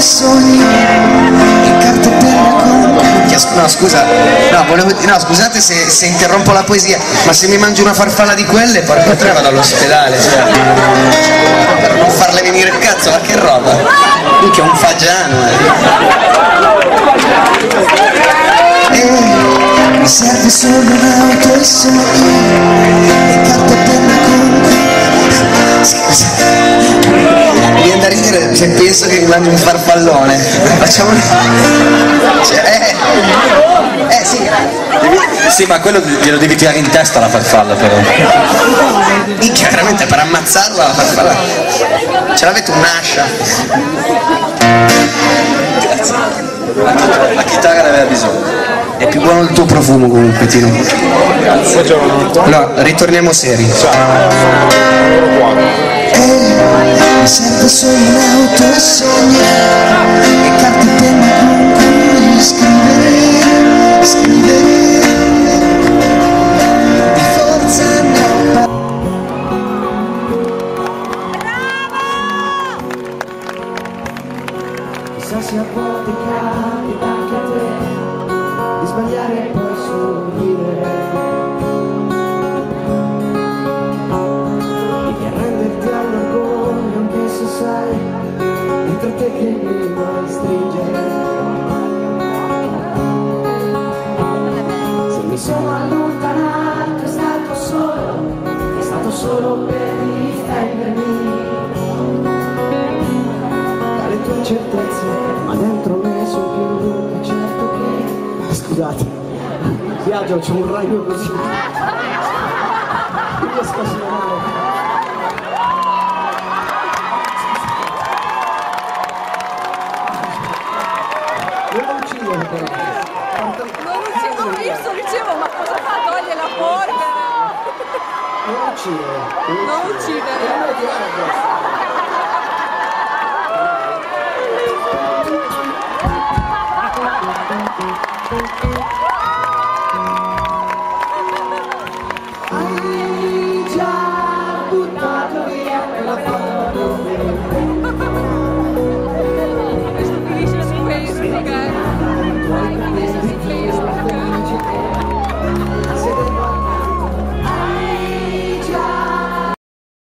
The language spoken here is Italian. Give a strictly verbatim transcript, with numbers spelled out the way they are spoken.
sogni e carta e penna con... No scusa, no, volevo, no scusate se, se interrompo la poesia, ma se mi mangio una farfalla di quelle porca tre vado all'ospedale, cioè, per non farle venire il cazzo, ma che roba, minchia un fagiano eh. E mi serve solo un'auto e sogni e carta e penna con... Scusa, mi viene da ridere se penso che mi mangi un farfallone. Facciamo una... Cioè, eh, eh sì. Devi... Sì, ma quello glielo devi tirare in testa la farfalla però. Minchia, veramente per ammazzarla la farfalla. Ce l'avete un'ascia? Grazie. La chitarra ne aveva bisogno. È più buono il tuo profumo comunque, Tino. Grazie. No, ritorniamo seri. Mi serve solo un'auto e sogni e carta e penna con cui scrivere, scrivere di forza ne ho chissà se a volte capita anche a te di sbagliare e poi sorridere, di arrenderti all'orgoglio anche se sai dentro te che mi vuoi stringere. Se mi sono allontanato è stato solo, è stato solo per difendermi dalle tue certezze, ma dentro me sono più che certo che... Scusate, in viaggio c'è un raio così, non riesco a suonare. Non uccidere però. Non uccido, io sto dicevo, ma cosa fa? Toglie la polvere. Non uccidere. Non uccidere. Non è tirare addosso.